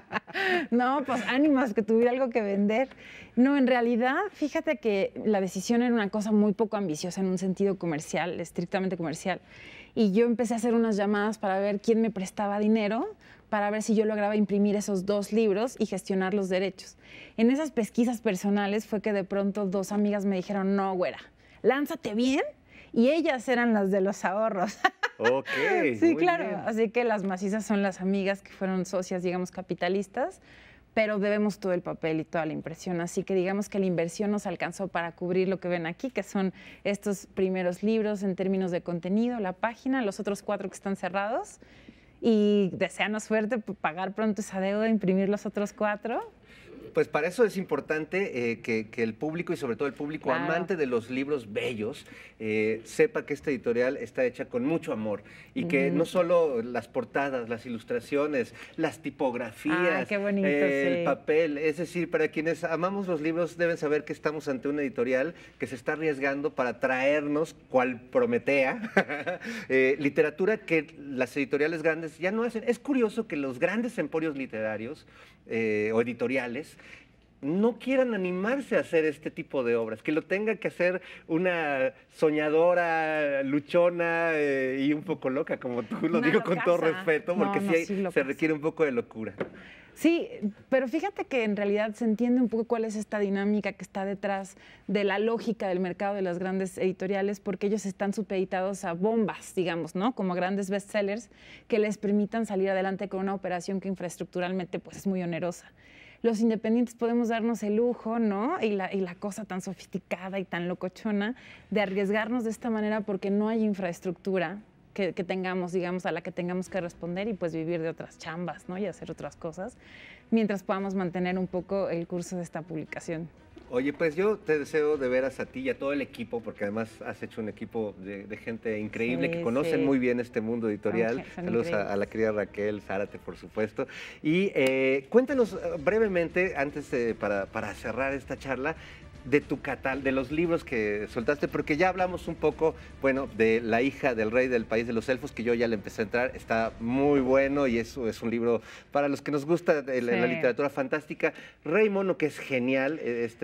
No, pues ánimos, que tuviera algo que vender. No, en realidad, fíjate que la decisión era una cosa muy poco ambiciosa en un sentido comercial, estrictamente comercial. Y yo empecé a hacer unas llamadas para ver quién me prestaba dinero, para ver si yo lograba imprimir esos 2 libros y gestionar los derechos. En esas pesquisas personales fue que de pronto 2 amigas me dijeron, no, güera, lánzate bien. Y ellas eran las de los ahorros. Ok, sí, muy claro. bien. Así que las macizas son las amigas que fueron socias, digamos, capitalistas, pero debemos todo el papel y toda la impresión. Así que digamos que la inversión nos alcanzó para cubrir lo que ven aquí, que son estos primeros libros en términos de contenido, la página, los otros 4 que están cerrados. y deséanos suerte por pagar pronto esa deuda, imprimir los otros 4. Pues para eso es importante que el público, y sobre todo el público Claro. amante de los libros bellos, sepa que esta editorial está hecha con mucho amor y que no solo las portadas, las ilustraciones, las tipografías, qué bonito, el sí. papel, es decir, para quienes amamos los libros deben saber que estamos ante una editorial que se está arriesgando para traernos, cual Prometea, literatura que las editoriales grandes ya no hacen. Es curioso que los grandes emporios literarios o editoriales no quieran animarse a hacer este tipo de obras, que lo tenga que hacer una soñadora, luchona y un poco loca, como tú lo Una digo con todo locaza. respeto, porque No, sí, sí, se locaza. requiere un poco de locura. Sí, pero fíjate que en realidad se entiende un poco cuál es esta dinámica que está detrás de la lógica del mercado de las grandes editoriales, porque ellos están supeditados a bombas, digamos, ¿no? Como grandes bestsellers que les permitan salir adelante con una operación que infraestructuralmente pues es muy onerosa. Los independientes podemos darnos el lujo, ¿no? Y la cosa tan sofisticada y tan locochona de arriesgarnos de esta manera porque no hay infraestructura que tengamos, digamos, a la que tengamos que responder y pues vivir de otras chambas, ¿no? Y hacer otras cosas, mientras podamos mantener un poco el curso de esta publicación. Oye, pues yo te deseo de veras a ti y a todo el equipo, porque además has hecho un equipo de gente increíble Sí, que conocen sí. muy bien este mundo editorial. Son Saludos a increíbles. la querida Raquel Zárate, por supuesto. Y cuéntanos brevemente, antes para cerrar esta charla, de tu de los libros que soltaste, porque ya hablamos un poco, bueno, de La hija del rey del país de los elfos, que yo ya le empecé a entrar, está muy bueno y eso es un libro para los que nos gusta la literatura fantástica. Rey Mono, que es genial,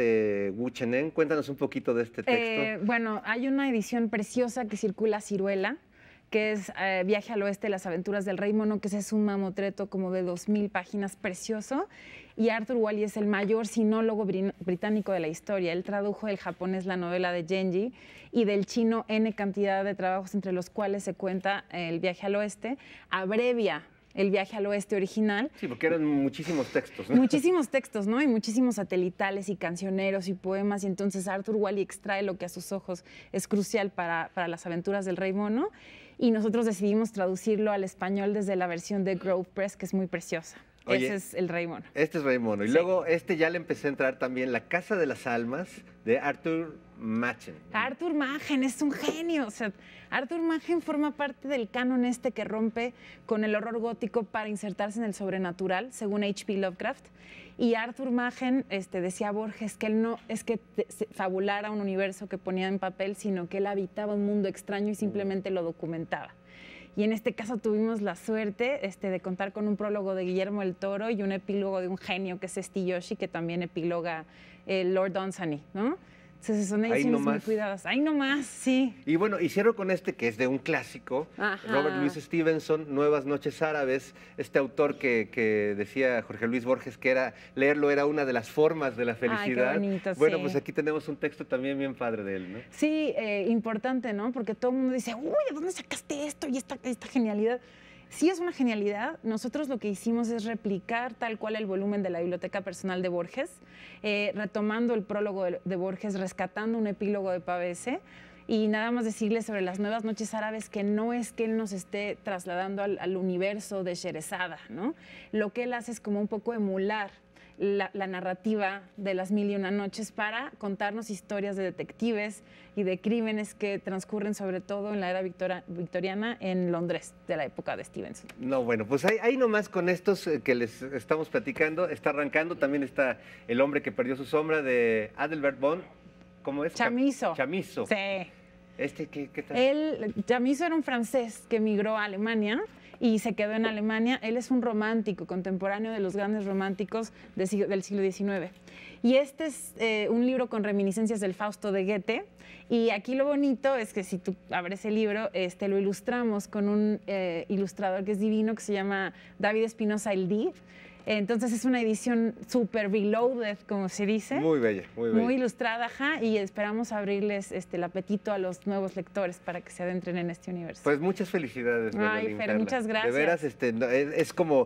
Wu Chenen, cuéntanos un poquito de este texto. Bueno, hay una edición preciosa que circula a Ciruela, que es Viaje al Oeste, las aventuras del Rey Mono, que es un mamotreto como de 2000 páginas, precioso. Y Arthur Wallis es el mayor sinólogo británico de la historia. Él tradujo del japonés la novela de Genji y del chino N cantidad de trabajos, entre los cuales se cuenta el Viaje al Oeste. Abrevia el Viaje al Oeste original. Sí, porque eran muchísimos textos, ¿no? Muchísimos textos, ¿no? Y muchísimos satelitales y cancioneros y poemas. Y entonces Arthur Wallis extrae lo que a sus ojos es crucial para las aventuras del Rey Mono. Y nosotros decidimos traducirlo al español desde la versión de Grove Press, que es muy preciosa. Oye, ese es el Rey Mono. Este es Rey Mono. Y Sí. luego ya le empecé a entrar también, La Casa de las Almas, de Arthur Machen. Arthur Machen es un genio. O sea, Arthur Machen forma parte del canon que rompe con el horror gótico para insertarse en el sobrenatural, según H.P. Lovecraft. Y Arthur Machen decía a Borges que él no es que fabulara un universo que ponía en papel, sino que él habitaba un mundo extraño y simplemente lo documentaba. Y en este caso tuvimos la suerte de contar con un prólogo de Guillermo del Toro y un epílogo de un genio que es Yoshi, que también epiloga Lord Dunsany, ¿no? Entonces son ediciones muy cuidadas. Ahí nomás, sí. Y bueno, y cierro con que es de un clásico, Ajá. Robert Louis Stevenson, Nuevas Noches Árabes, este autor que decía Jorge Luis Borges que leerlo era una de las formas de la felicidad. Ay, qué bonito, bueno, sí. pues aquí tenemos un texto también bien padre de él, ¿no? Sí, importante, ¿no? Porque todo el mundo dice, uy, ¿de dónde sacaste esto y esta genialidad? Sí es una genialidad. Nosotros lo que hicimos es replicar tal cual el volumen de la biblioteca personal de Borges, retomando el prólogo de Borges, rescatando un epílogo de Pavese y nada más decirle sobre las Nuevas Noches Árabes que no es que él nos esté trasladando al universo de Sherezada, ¿no? Lo que él hace es como un poco emular la narrativa de las Mil y Una Noches para contarnos historias de detectives y de crímenes que transcurren sobre todo en la era victoriana en Londres, de la época de Stevenson. No, bueno, pues ahí nomás con estos que les estamos platicando, está arrancando, también está El hombre que perdió su sombra de Adelbert Bond, ¿cómo es? Chamizo. Chamizo. Sí. ¿Qué tal? Chamizo era un francés que emigró a Alemania y se quedó en Alemania. Él es un romántico, contemporáneo de los grandes románticos del siglo XIX. Y este es un libro con reminiscencias del Fausto de Goethe. Y aquí lo bonito es que si tú abres el libro, lo ilustramos con un ilustrador que es divino, que se llama David Espinosa El Di. Entonces es una edición super reloaded, como se dice. Muy bella, muy bella. Muy ilustrada, ajá, y esperamos abrirles el apetito a los nuevos lectores para que se adentren en este universo. Pues muchas felicidades. Ay, Fer, muchas gracias. De veras, es como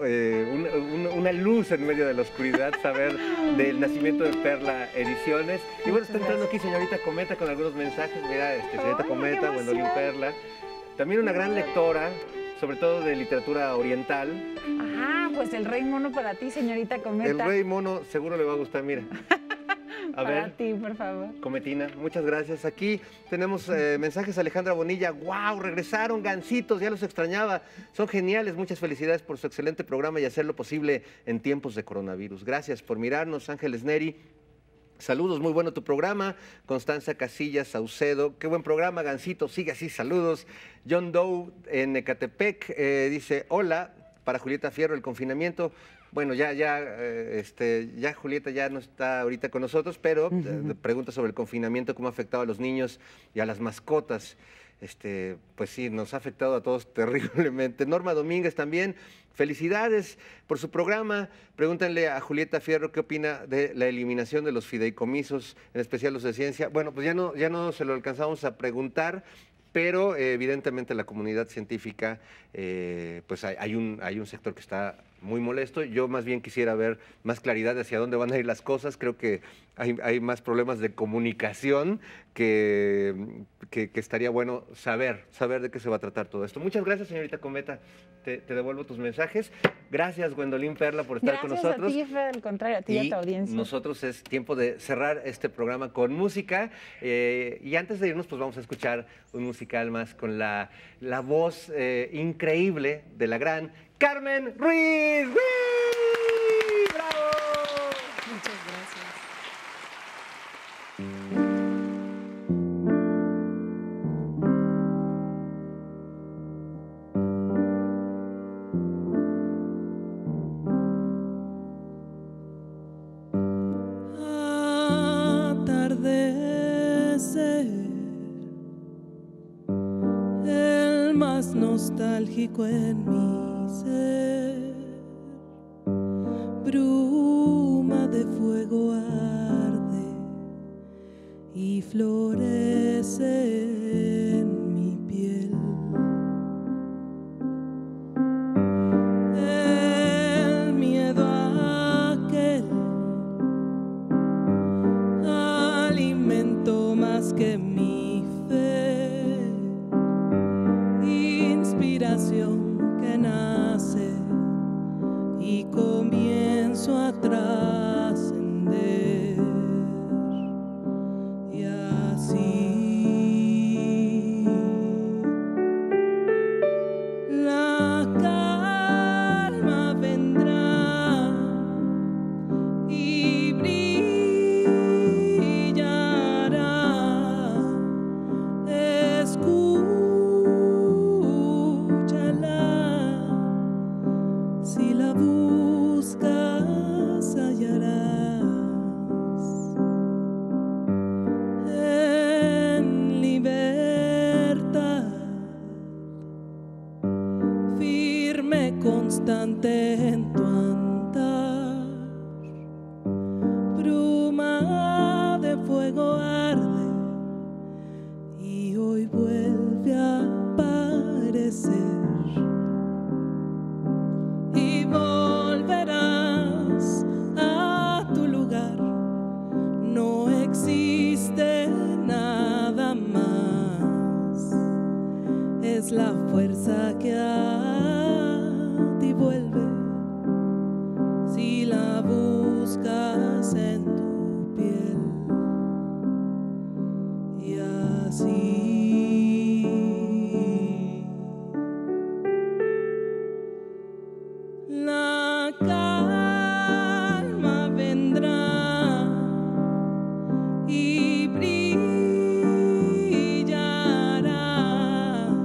una luz en medio de la oscuridad saber del nacimiento de Perla Ediciones. Y bueno, está entrando aquí señorita Cometa con algunos mensajes. Mira, señorita Ay, Cometa, qué Gwendolyn emoción. Perla. También una gran lectora. sobre todo de literatura oriental. Ajá, pues El Rey Mono para ti, señorita Cometa. El Rey Mono seguro le va a gustar, mira. A para ver, ti, por favor. Cometina, muchas gracias. Aquí tenemos mensajes. Alejandra Bonilla, wow, regresaron gancitos, ya los extrañaba. Son geniales, muchas felicidades por su excelente programa y hacerlo posible en tiempos de coronavirus. Gracias por mirarnos, Ángeles Neri. Saludos, muy bueno tu programa. Constanza Casillas Saucedo, qué buen programa, Gancito, sigue así, saludos. John Doe en Ecatepec dice, hola, para Julieta Fierro, el confinamiento. Bueno, ya Julieta ya no está ahorita con nosotros, pero pregunta sobre el confinamiento, cómo ha afectado a los niños y a las mascotas. Pues sí, nos ha afectado a todos terriblemente. Norma Domínguez también, felicidades por su programa. Pregúntenle a Julieta Fierro qué opina de la eliminación de los fideicomisos, en especial los de ciencia. Bueno, pues ya no se lo alcanzamos a preguntar, pero evidentemente la comunidad científica, pues hay un sector que está muy molesto. Yo más bien quisiera ver más claridad hacia dónde van a ir las cosas. Creo que hay más problemas de comunicación que estaría bueno saber de qué se va a tratar todo esto. Muchas gracias, señorita Cometa. Te devuelvo tus mensajes. Gracias, Gwendolyn Perla, por estar con nosotros. Gracias a ti, Fer, al contrario, a ti y a tu audiencia. Nosotros es tiempo de cerrar este programa con música. Y antes de irnos, pues vamos a escuchar un musical más con la voz increíble de la gran Carmen Ruiz. ¡Wii! ¡Bravo! Muchas gracias. Atardecer, el más nostálgico en mi ser, bruma de fuego arde y florece en mi piel. El miedo aquel alimento más que mi fe, inspiración que nace y comienzo a trascender. Y así la calma vendrá y brillará. Escúchala, si la buscas hallarás. En libertad, firme, constante en tu andar, bruma de fuego arde y hoy vuelve a aparecer. Y volverás a tu lugar, no existe nada más, es la fuerza que a ti vuelve si la buscas en tu piel. Y así la calma vendrá y brillará.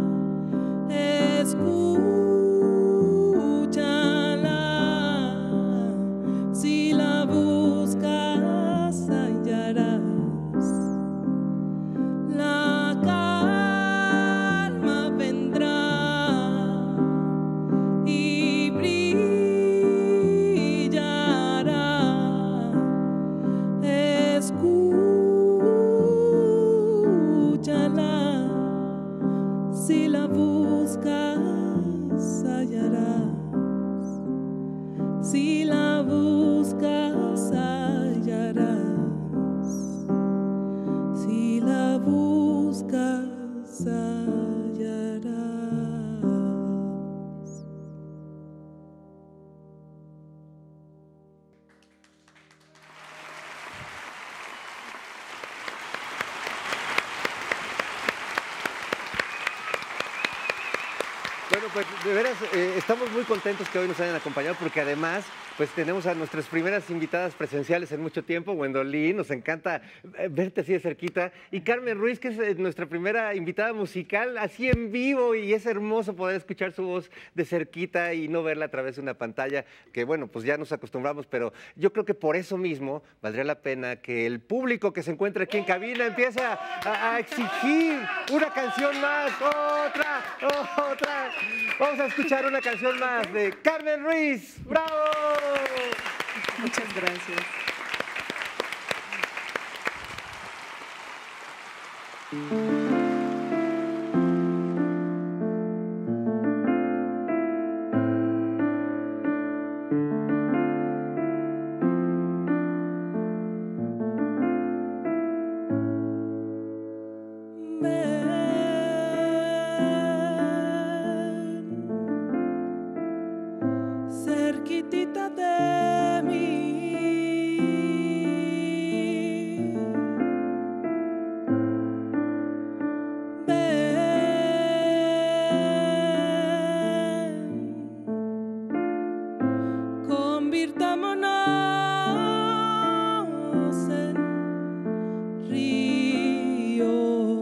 Escúchala, si la buscas hallarás. La calma vendrá y brillará. Escúchala, si la buscas hallarás. Si la buscas hallarás. Si la buscas hallarás. Bueno, pues de veras, estamos muy contentos que hoy nos hayan acompañado porque además, pues tenemos a nuestras primeras invitadas presenciales en mucho tiempo. Gwendolyn, nos encanta verte así de cerquita. Y Carmen Ruiz, que es nuestra primera invitada musical, así en vivo. Y es hermoso poder escuchar su voz de cerquita y no verla a través de una pantalla, que bueno, pues ya nos acostumbramos. Pero yo creo que por eso mismo valdría la pena que el público que se encuentra aquí en cabina empiece a exigir una canción más, otra. Vamos a escuchar una canción más de Carmen Ruiz. ¡Bravo! Muchas gracias. Cerquitita de mí, ven, convirtámonos en río.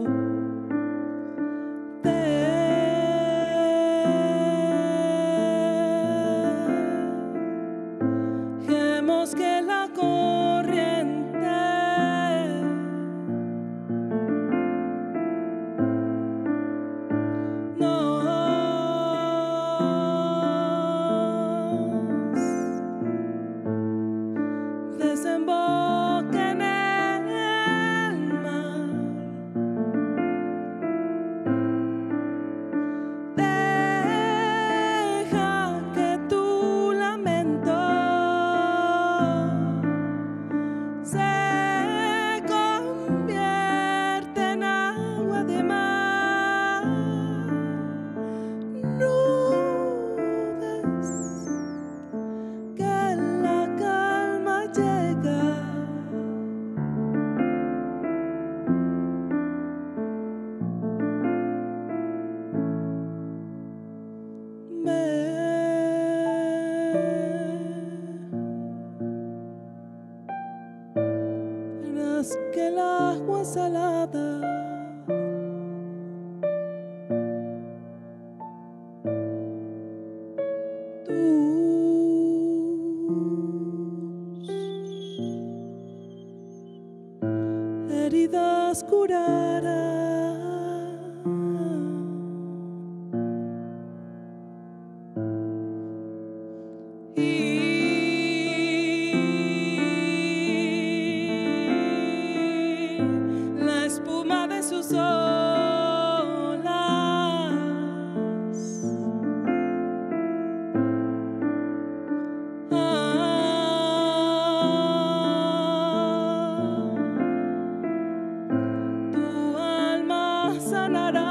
Dejemos que la corriente nos desemboque en el mar. Deja que tu lamento se convierte en agua de mar. Nubes que la calma llega. Verás que el agua salada tus heridas curará. Y la espuma de sus olas tu alma sanará.